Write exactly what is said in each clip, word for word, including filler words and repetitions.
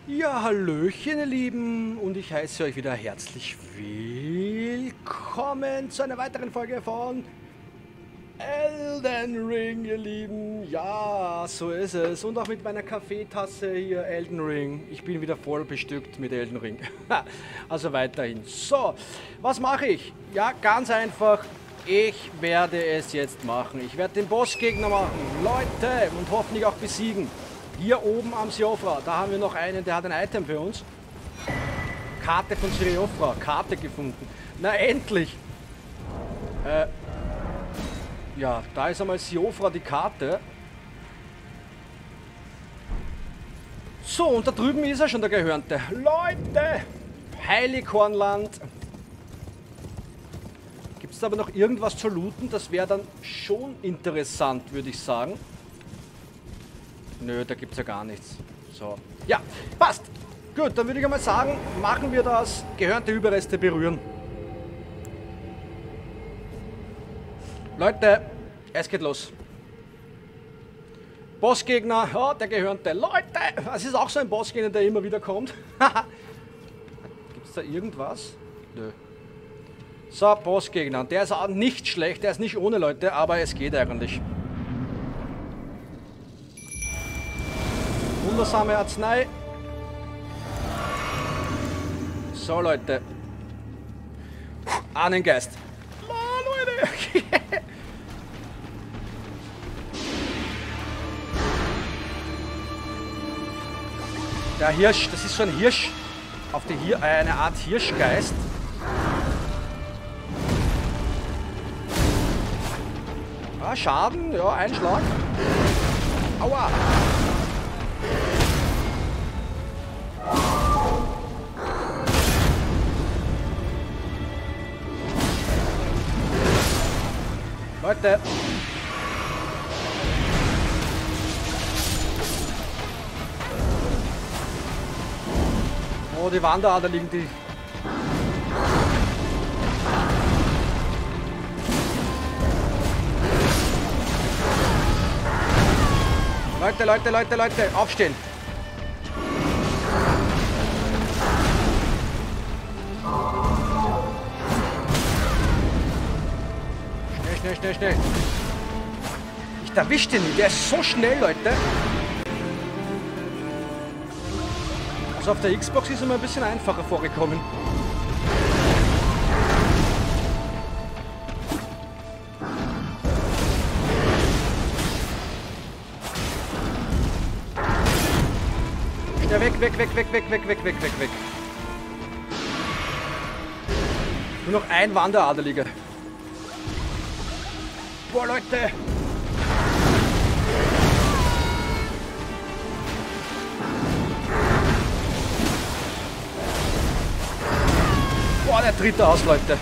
Ja, hallöchen, ihr Lieben, und ich heiße euch wieder herzlich willkommen zu einer weiteren Folge von Elden Ring, ihr Lieben. Ja, so ist es. Und auch mit meiner Kaffeetasse hier, Elden Ring. Ich bin wieder voll bestückt mit Elden Ring. Also weiterhin. So, was mache ich? Ja, ganz einfach. Ich werde es jetzt machen. Ich werde den Bossgegner machen. Leute, und hoffentlich auch besiegen. Hier oben am Siofra, da haben wir noch einen, der hat ein Item für uns. Karte von Siofra, Karte gefunden. Na endlich! Äh, ja, da ist einmal Siofra die Karte. So, und da drüben ist er schon, der Gehörnte. Leute! Heilighornland. Gibt es aber noch irgendwas zu looten? Das wäre dann schon interessant, würde ich sagen. Nö, da gibt es ja gar nichts. So. Ja, passt. Gut, dann würde ich einmal sagen, machen wir das. Gehörnte Überreste berühren. Leute, es geht los. Bossgegner, oh, der Gehörnte. Leute, es ist auch so ein Bossgegner, der immer wieder kommt. Gibt es da irgendwas? Nö. So, Bossgegner. Der ist auch nicht schlecht, der ist nicht ohne, Leute, aber es geht eigentlich. Wundersame Arznei. So, Leute. Ahnengeist. Ah, Leute. Der Hirsch, das ist so ein Hirsch. Auf die Hir äh, eine Art Hirschgeist. Ah, Schaden, ja, Einschlag. Aua. Leute. Oh, die Wanderader liegen die. Leute, Leute, Leute, Leute, aufstehen. Schnell, schnell, schnell. Ich erwische den nicht. Der ist so schnell, Leute. Also auf der Xbox ist er mir ein bisschen einfacher vorgekommen. Schnell weg, weg, weg, weg, weg, weg, weg, weg, weg, weg. Nur noch ein Wanderadeliger. Boah, Leute! Boah, der tritt aus, Leute!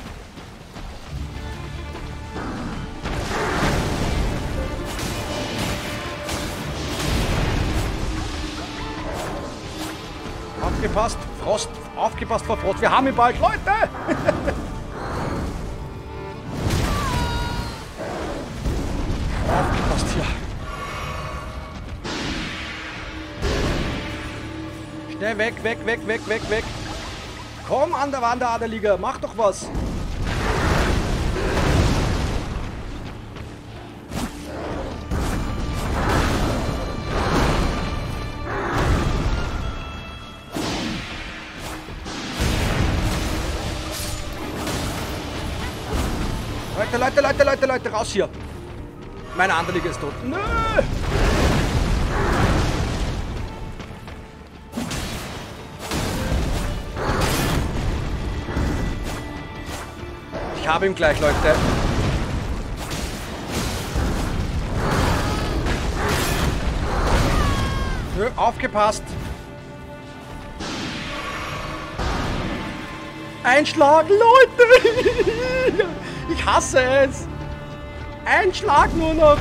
Aufgepasst! Frost! Aufgepasst vor Frost! Wir haben ihn bald, Leute! Aufgepasst hier. Schnell weg, weg, weg, weg, weg, weg. Komm an der Wanderaderliga, mach doch was. Leute, Leute, Leute, Leute, Leute, raus hier. Meine Anderliga ist tot. Nö! Ich habe ihn gleich, Leute. Nö, aufgepasst. Einschlag, Leute! Ich hasse es. Ein Schlag nur noch.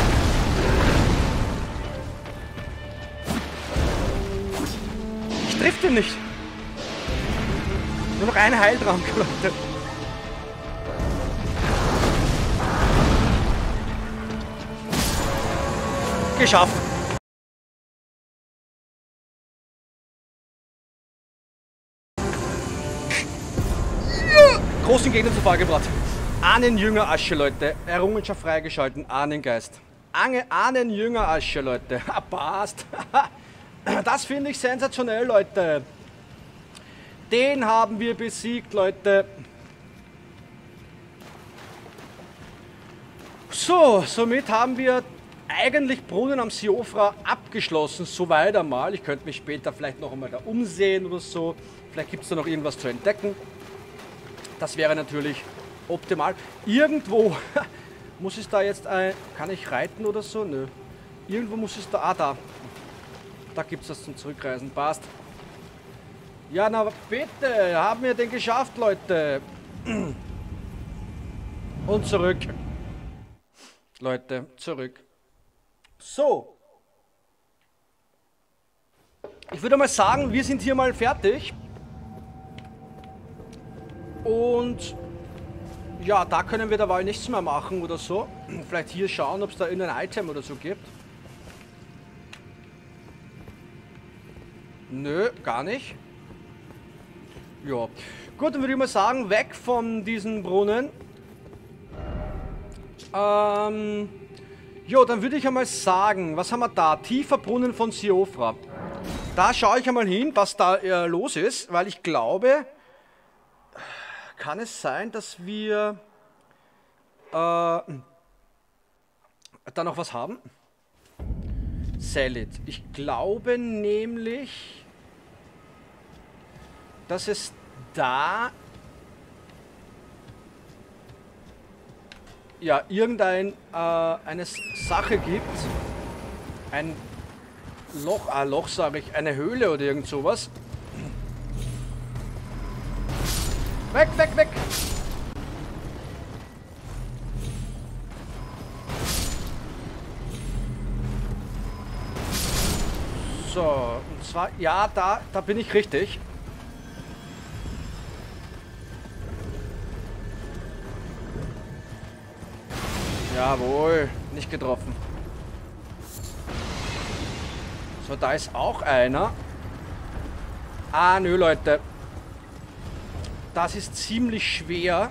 Ich triff den nicht. Nur noch ein Heiltrank, Leute. Geschafft. großen Gegner zu Fall gebracht. Ahnenjünger Asche, Leute. Errungenschaft freigeschalten. Ahnengeist. Ange Ahnenjünger Asche, Leute. Passt. Das finde ich sensationell, Leute. Den haben wir besiegt, Leute. So, somit haben wir eigentlich Brunnen am Siofra abgeschlossen. Soweit einmal. Ich könnte mich später vielleicht noch einmal da umsehen oder so. Vielleicht gibt es da noch irgendwas zu entdecken. Das wäre natürlich optimal. Irgendwo muss es da jetzt ein... Kann ich reiten oder so? Nö. Irgendwo muss es da... Ah, da. Da gibt es das zum Zurückreisen. Passt. Ja, na bitte. Haben wir den geschafft, Leute. Und zurück. Leute, zurück. So. Ich würde mal sagen, wir sind hier mal fertig. Und ja, da können wir derweil nichts mehr machen oder so. Vielleicht hier schauen, ob es da irgendein Item oder so gibt. Nö, gar nicht. Ja. Gut, dann würde ich mal sagen, weg von diesen Brunnen. Ähm... Jo, dann würde ich einmal sagen, was haben wir da? Tiefer Brunnen von Siofra. Da schaue ich einmal hin, was da äh, los ist, weil ich glaube, kann es sein, dass wir äh, da noch was haben? Salad. Ich glaube nämlich, dass es da ja irgendein äh, eine Sache gibt. Ein Loch, ah, Loch sage ich, eine Höhle oder irgend sowas. Weg, weg, weg! So, und zwar, ja, da, da bin ich richtig. Jawohl, nicht getroffen. So, da ist auch einer. Ah, nö, Leute. Das ist ziemlich schwer.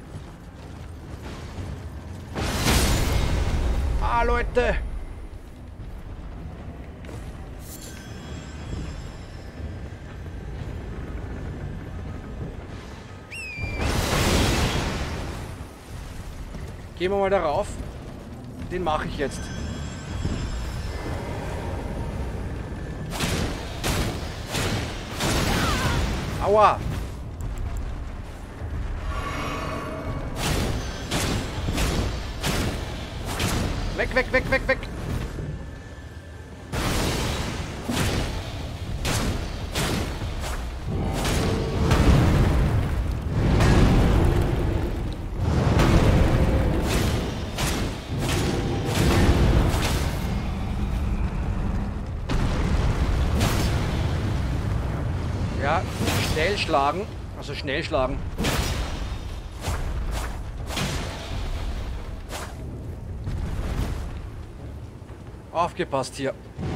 Ah, Leute. Gehen wir mal darauf. Den mache ich jetzt. Aua. Weg, weg, weg, weg, weg. Ja, schnell schlagen. Also schnell schlagen. Aufgepasst hier.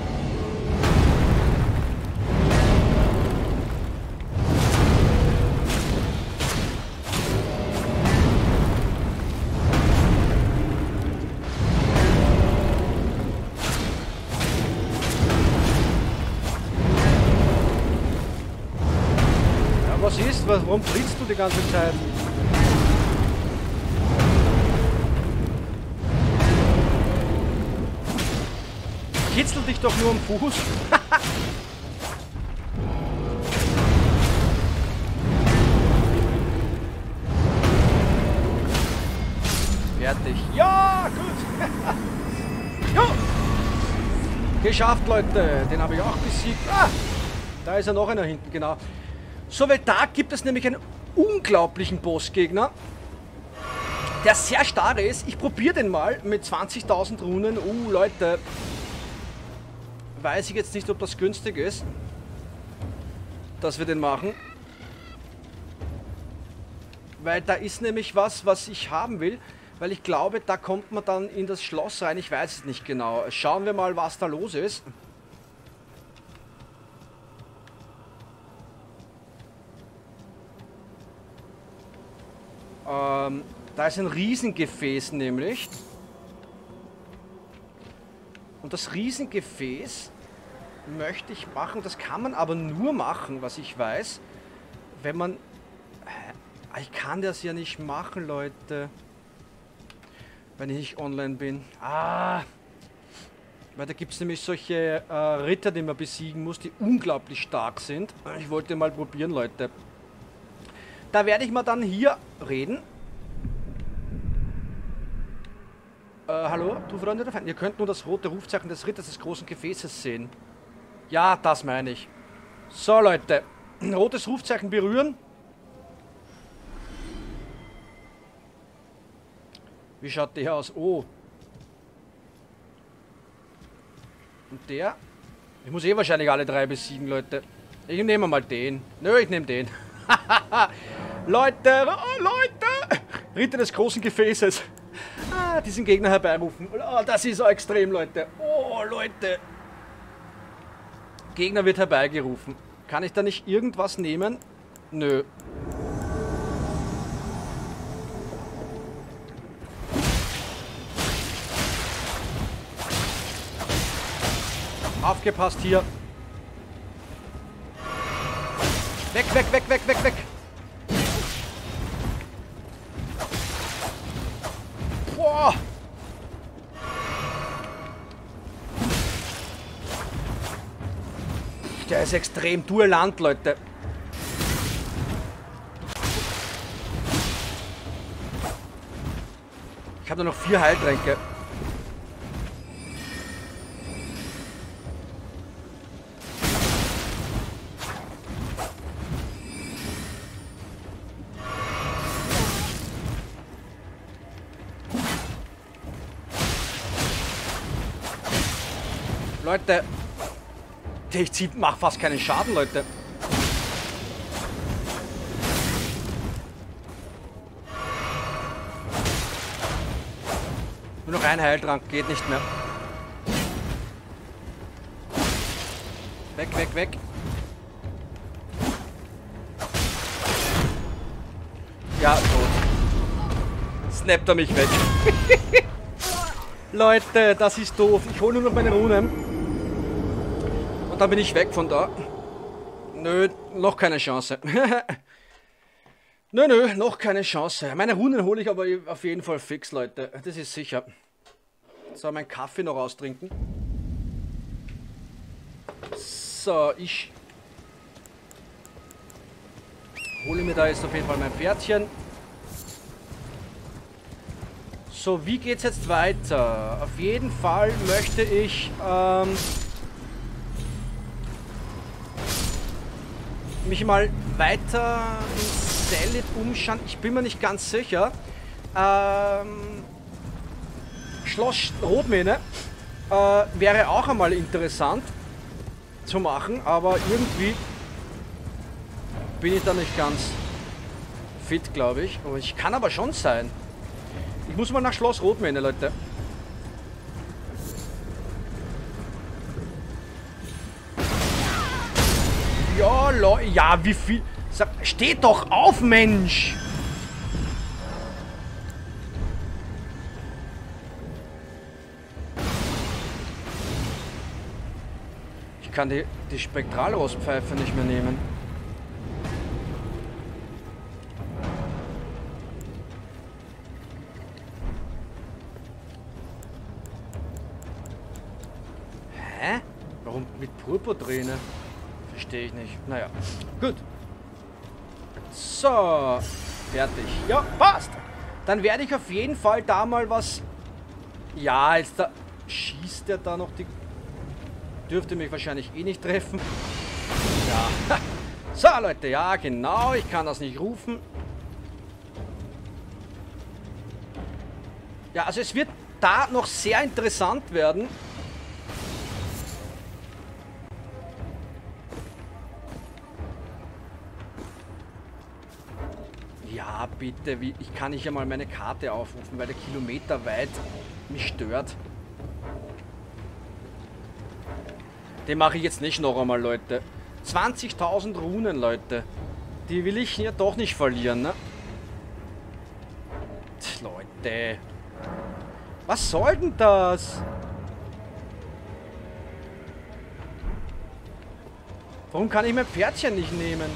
Ja, was ist? Warum trittst du die ganze Zeit? Kitzel dich doch nur am Fuß. Fertig. Ja, gut. Jo. Geschafft, Leute. Den habe ich auch besiegt. Ah, da ist ja noch einer hinten, genau. So, weil da gibt es nämlich einen unglaublichen Bossgegner, der sehr stark ist. Ich probiere den mal mit zwanzigtausend Runen. Uh, Leute. Weiß ich jetzt nicht, ob das günstig ist, dass wir den machen. Weil da ist nämlich was, was ich haben will. Weil ich glaube, da kommt man dann in das Schloss rein. Ich weiß es nicht genau. Schauen wir mal, was da los ist. Ähm, da ist ein Riesengefäß nämlich. Und das Riesengefäß möchte ich machen. Das kann man aber nur machen, was ich weiß, wenn man... Ich kann das ja nicht machen, Leute. Wenn ich nicht online bin. Ah! Weil da gibt es nämlich solche äh, Ritter, die man besiegen muss, die unglaublich stark sind. Ich wollte mal probieren, Leute. Da werde ich mal dann hier reden. Äh, hallo, du Freunde der Feinde. Ihr könnt nur das rote Rufzeichen des Ritters des großen Gefäßes sehen. Ja, das meine ich. So, Leute. Rotes Rufzeichen berühren. Wie schaut der aus? Oh. Und der? Ich muss eh wahrscheinlich alle drei besiegen, Leute. Ich nehme mal den. Nö, ich nehme den. Leute, oh, Leute! Ritter des großen Gefäßes. Ah, diesen Gegner herbeirufen. Oh, das ist so extrem, Leute. Oh, Leute. Gegner wird herbeigerufen. Kann ich da nicht irgendwas nehmen? Nö. Aufgepasst hier. Weg, weg, weg, weg, weg, weg. Boah. Der ist extrem duellant, Leute. Ich habe nur noch vier Heiltränke. Leute, ich zieh, mach fast keinen Schaden, Leute. Nur noch ein Heiltrank, geht nicht mehr. Weg, weg, weg. Ja, tot. Snappt er mich weg. Leute, das ist doof. Ich hole nur noch meine Runen. Und dann bin ich weg von da. Nö, noch keine Chance. Nö, nö, noch keine Chance. Meine Runen hole ich aber auf jeden Fall fix, Leute. Das ist sicher. So, meinen Kaffee noch austrinken. So, ich hole mir da jetzt auf jeden Fall mein Pferdchen. So, wie geht's jetzt weiter? Auf jeden Fall möchte ich ähm, mich mal weiter in Selith umschauen. Ich bin mir nicht ganz sicher. Ähm, Schloss Rotmähne äh, wäre auch einmal interessant zu machen, aber irgendwie bin ich da nicht ganz fit, glaube ich. Aber ich kann aber schon sein. Ich muss mal nach Schloss Rotmähne, Leute. Ja, Leute, ja, wie viel... Sag, steht doch auf, Mensch! Ich kann die, die Spektralrostpfeife nicht mehr nehmen. Hä? Warum mit Purpurträne? Verstehe ich nicht. Naja, gut. So, fertig. Ja, passt. Dann werde ich auf jeden Fall da mal was... Ja, jetzt da... Schießt der da noch die... Dürfte mich wahrscheinlich eh nicht treffen. Ja. So, Leute, ja, genau. Ich kann das nicht rufen. Ja, also es wird da noch sehr interessant werden. Ja, bitte, wie, ich kann nicht einmal meine Karte aufrufen, weil der Kilometer weit mich stört. Den mache ich jetzt nicht noch einmal, Leute. zwanzigtausend Runen, Leute. Die will ich ja doch nicht verlieren, ne? Leute. Was soll denn das? Warum kann ich mein Pferdchen nicht nehmen?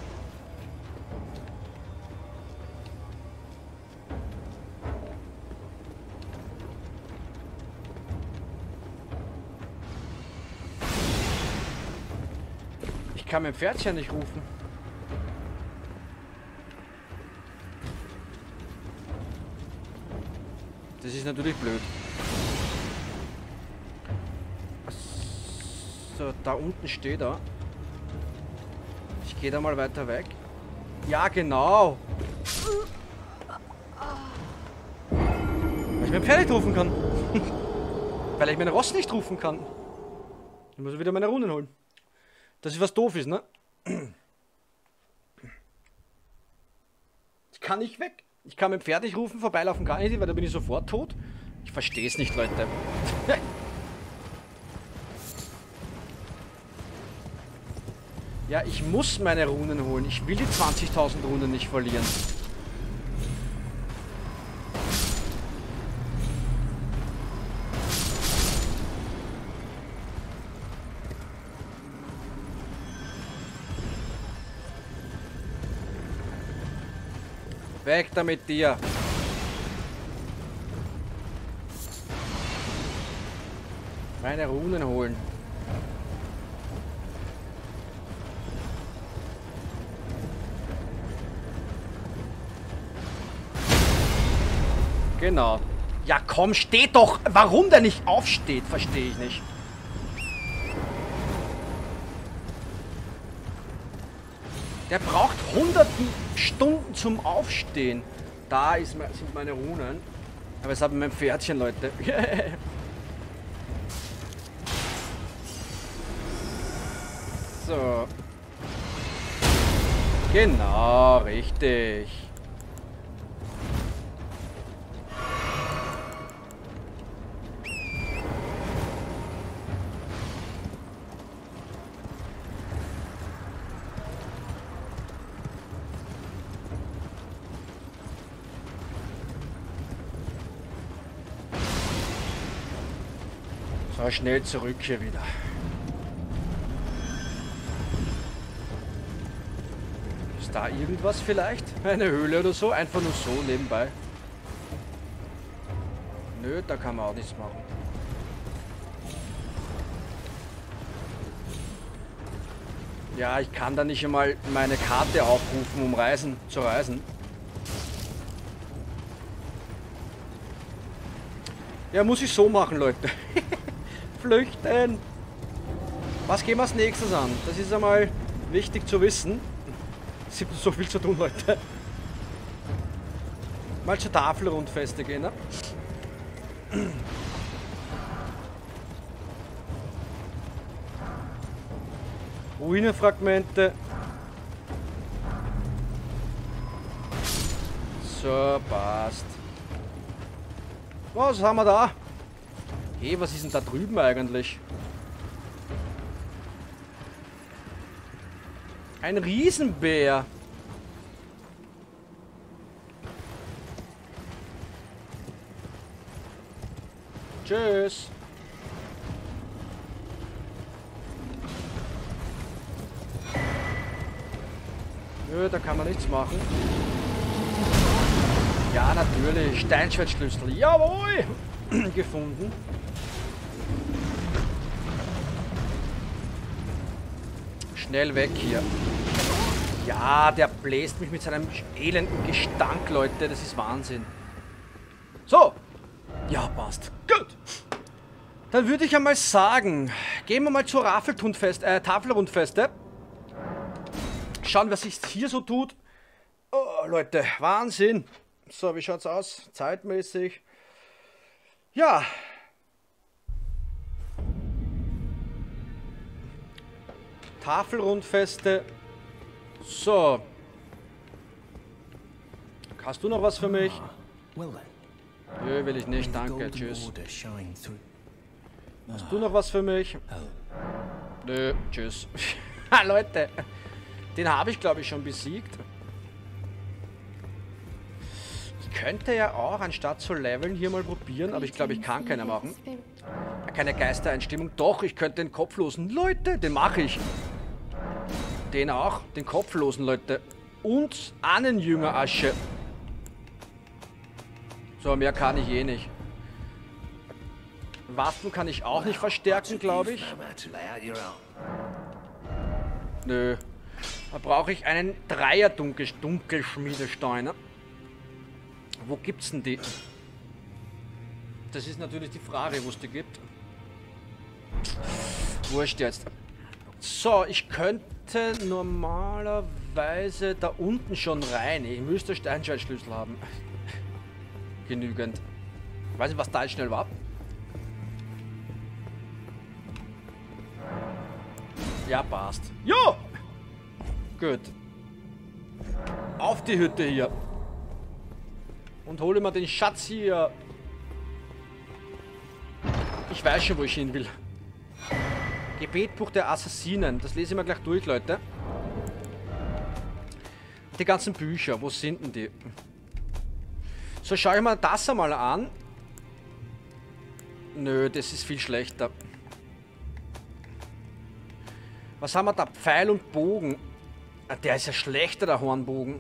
Ich kann mein Pferdchen nicht rufen. Das ist natürlich blöd. So, da unten steht er. Ich gehe da mal weiter weg. Ja, genau. Weil ich mein Pferd nicht rufen kann. Weil ich mein Ross nicht rufen kann. Ich muss wieder meine Runen holen. Das ist was doof ist, ne? Ich kann nicht weg. Ich kann mein Pferd nicht rufen, vorbeilaufen gar nicht, weil da bin ich sofort tot. Ich verstehe es nicht, Leute. Ja, ich muss meine Runen holen. Ich will die zwanzigtausend Runen nicht verlieren. Weg da mit dir. Meine Runen holen. Genau. Ja komm, steht doch. Warum der nicht aufsteht, verstehe ich nicht. Der braucht hunderten Stunden zum Aufstehen. Da ist, sind meine Runen. Aber es hat mein Pferdchen, Leute. So. Genau, richtig. So, schnell zurück hier wieder. Ist da irgendwas vielleicht? Eine Höhle oder so? Einfach nur so nebenbei. Nö, da kann man auch nichts machen. Ja, ich kann da nicht einmal meine Karte aufrufen, um reisen, zu reisen. Ja, muss ich so machen, Leute. Flüchten! Was gehen wir als nächstes an? Das ist einmal wichtig zu wissen. Es gibt so viel zu tun, Leute. Mal zur Tafelrundfeste gehen, ne? Ruinenfragmente. So, passt. Was haben wir da? Hey, was ist denn da drüben eigentlich? Ein Riesenbär. Tschüss. Nö, da kann man nichts machen. Ja, natürlich. Steinschwertschlüssel. Jawohl! Gefunden. Schnell weg hier. Ja, der bläst mich mit seinem elenden Gestank, Leute. Das ist Wahnsinn. So. Ja, passt. Gut. Dann würde ich einmal sagen, gehen wir mal zur Rafeltundfest, äh, Tafelrundfeste. Schauen, was sich hier so tut. Oh, Leute, Wahnsinn. So, wie schaut's aus? Zeitmäßig. Ja. Tafelrundfeste. So. Hast du noch was für mich? Nö, will ich nicht, danke, tschüss. Hast du noch was für mich? Nö, tschüss. Ha, Leute, den habe ich, glaube ich, schon besiegt. Ich könnte ja auch, anstatt zu leveln, hier mal probieren, aber ich glaube, ich kann keiner machen. Keine Geistereinstimmung. Doch, ich könnte den Kopflosen. Leute, den mache ich. Den auch. Den Kopflosen, Leute. Und Ahnenjünger Asche. So, mehr kann ich eh nicht. Waffen kann ich auch nicht verstärken, glaube ich. Nö. Da brauche ich einen Dreier Dunkel Dunkelschmiedesteiner. Wo gibt's denn die? Das ist natürlich die Frage, wo es die gibt. Wurscht jetzt. So, ich könnte normalerweise da unten schon rein. Ich müsste Steinschaltschlüssel haben. Genügend. Ich weiß nicht, was da jetzt schnell war. Ja, passt. Jo! Gut. Auf die Hütte hier. Und hole mir den Schatz hier. Ich weiß schon, wo ich hin will. Gebetbuch der Assassinen. Das lese ich mir gleich durch, Leute. Die ganzen Bücher. Wo sind denn die? So, schau ich mal das einmal an. Nö, das ist viel schlechter. Was haben wir da? Pfeil und Bogen. Der ist ja schlechter, der Hornbogen.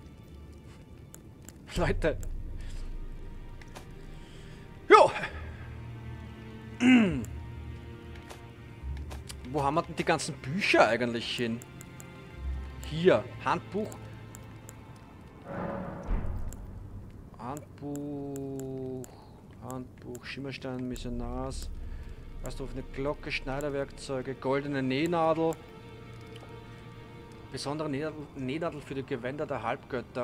Leute. Jo. Wo haben wir denn die ganzen Bücher eigentlich hin? Hier, Handbuch. Handbuch. Handbuch, Schimmerstein, Missionars. Weißt du, auf eine Glocke, Schneiderwerkzeuge, goldene Nähnadel. Besondere Nähnadel, Nähnadel für die Gewänder der Halbgötter.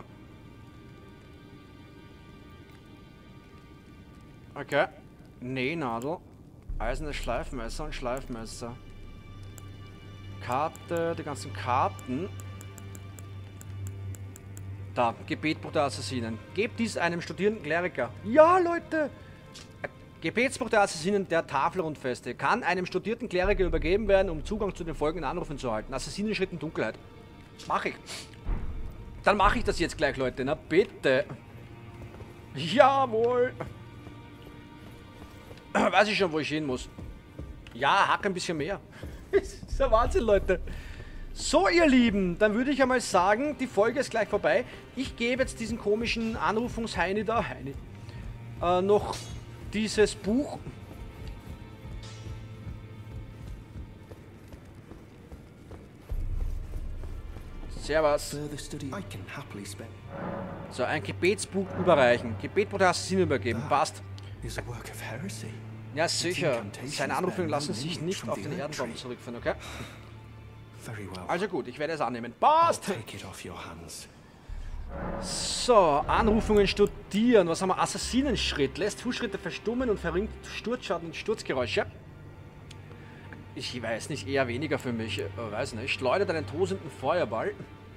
Okay. Nähnadel. Eisernes Schleifmesser und Schleifmesser. Karte, die ganzen Karten. Da, Gebetbuch der Assassinen. Gebt dies einem studierenden Kleriker. Ja, Leute! Gebetsbuch der Assassinen der Tafelrundfeste kann einem studierten Kleriker übergeben werden, um Zugang zu den folgenden Anrufen zu erhalten. Assassinenschritt in Dunkelheit. Mache ich. Dann mache ich das jetzt gleich, Leute. Na bitte. Jawohl. Weiß ich schon, wo ich hin muss. Ja, hack ein bisschen mehr. Das ist ja Wahnsinn, Leute. So, ihr Lieben, dann würde ich einmal sagen, die Folge ist gleich vorbei. Ich gebe jetzt diesen komischen Anrufungsheini da, Heini, äh, noch dieses Buch. Servus. So, ein Gebetsbuch überreichen. Gebetbuch der Assassinen übergeben. Passt. Ja, sicher. Seine Anrufungen lassen sich nicht auf den Erdenbaum zurückführen, okay? Also gut, ich werde es annehmen. Passt! So, Anrufungen studieren. Was haben wir? Assassinenschritt. Lässt Fußschritte verstummen und verringert Sturzschaden und Sturzgeräusche. Ich weiß nicht, eher weniger für mich. Ich weiß nicht. Schleudert einen tosenden Feuerball.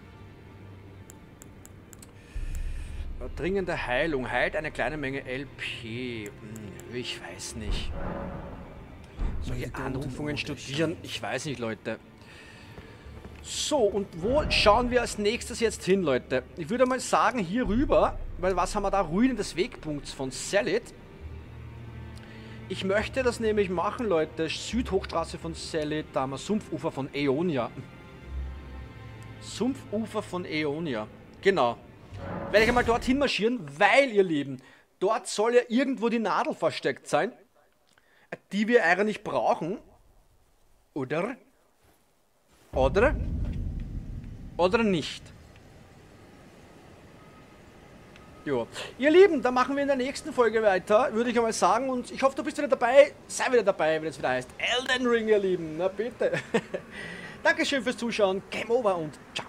Dringende Heilung. Heilt eine kleine Menge L P. Ich weiß nicht. Solche Anrufungen studieren. Ich weiß nicht, Leute. So, und wo schauen wir als nächstes jetzt hin, Leute? Ich würde mal sagen, hier rüber, weil was haben wir da? Ruinen des Wegpunkts von Selith. Ich möchte das nämlich machen, Leute. Südhochstraße von Selith, da haben wir Sumpfufer von Aeonia. Sumpfufer von Aeonia. Genau. Werde ich einmal dorthin marschieren, weil, ihr Lieben, dort soll ja irgendwo die Nadel versteckt sein, die wir eigentlich brauchen. Oder? Oder? Oder nicht? Jo. Ihr Lieben, dann machen wir in der nächsten Folge weiter, würde ich einmal sagen. Und ich hoffe, du bist wieder dabei. Sei wieder dabei, wenn es wieder heißt Elden Ring, ihr Lieben. Na bitte. Dankeschön fürs Zuschauen. Game over und ciao.